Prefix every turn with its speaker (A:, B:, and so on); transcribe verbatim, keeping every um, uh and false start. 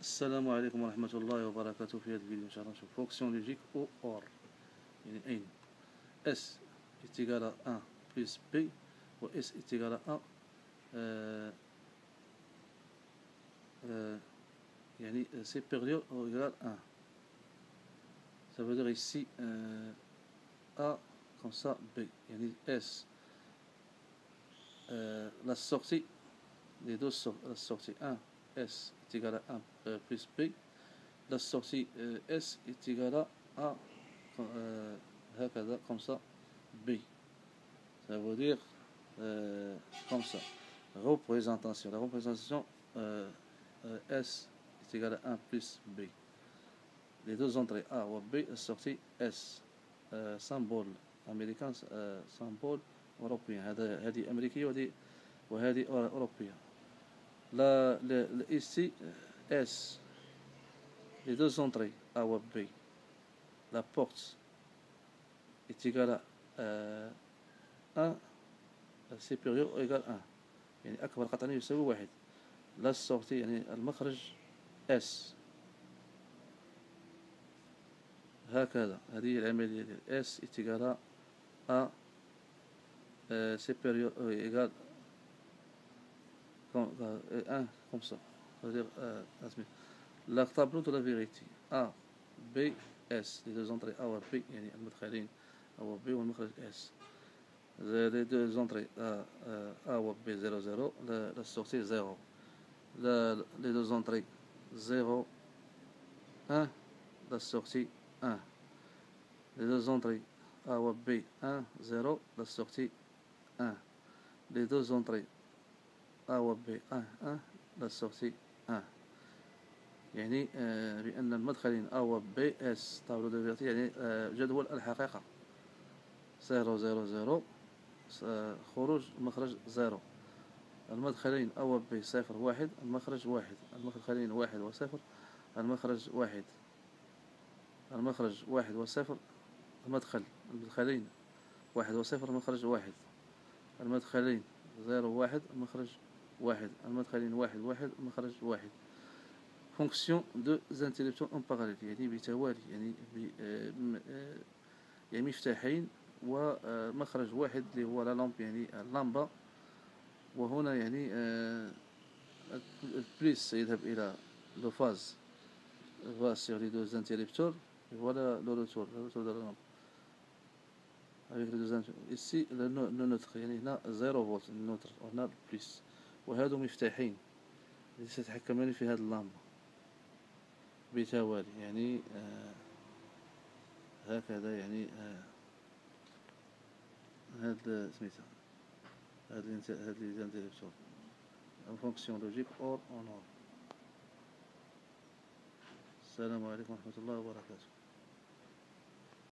A: السلام عليكم ورحمة الله وبركاته. في هذا الفيديو إن شاء الله نشوف فونكسيون لوجيك أو أور، يعني أين S est égal à un plus B ou S est égal à un euh, euh, يعني supérieur ou égal à un. Ça veut dire ici euh, A comme ça B, يعني S euh, la sortie, les deux sorties, la sortie un S est égal à un euh, plus B, la sortie euh, S est égale à A euh, هكذا comme ça B. Ça veut dire euh, comme ça. Représentation. La représentation euh, euh, S est égale à un plus B. Les deux entrées A ou B, la sortie S. euh, symbole américain, euh, symbole européen. هذا هذه أمريكية وهذه وهذه أوروبية. La, le, le, ici S, les deux entrées A ou B, la porte est égale à euh, un supérieur ou égal à un، يعني أكبر قطعين يساوي واحد. لا السورتي يعني المخرج S هكذا. هذه العملية ديال S est égal à un supérieur ou égal à un comme ça. C'est-à-dire la tableau de la vérité A B S، les deux entrées A و B يعني المدخلين A و B والمخرج S. Les deux entrées A, A ou B zéro zéro, la, la sortie zéro. La, les deux entrées zéro un, la sortie un. Les deux entrées A ou B un zéro, la sortie un. Les deux entrées A و B un un، la sortie un. يعني آه بأن المدخلين A و B S طاولة دو فيرتي، يعني آه جدول الحقيقة زيرو زيرو زيرو، خروج مخرج زيرو. المدخلين A و B صفر واحد، المخرج واحد. المدخلين واحد وصفر، المخرج واحد. المخرج واحد وصفر، المدخل المدخلين واحد وصفر، المخرج واحد. المدخلين زيرو واحد، المخرج واحد. المدخلين واحد واحد، المخرج واحد. فونكسيون دو زانتيريبتور اون باراليل، يعني بتوالي، يعني يعني مفتاحين ومخرج واحد اللي هو لا لامب، يعني اللمبة. وهنا يعني البليس سيذهب إلى لو فاز va sur les deux interrupteurs et voilà le retour le retour de la lampe avec les deux interrupteurs. Ici le neutre يعني هنا زيرو فولت النوتر، وهنا البليس. وهذو مفتاحين اللي سيتحكمان في هذه اللمبة بتوالي، يعني آه هكذا. يعني آه هذا سميتها هذا هذا لي انتربتور en fonction logique or en or. السلام عليكم ورحمة الله وبركاته.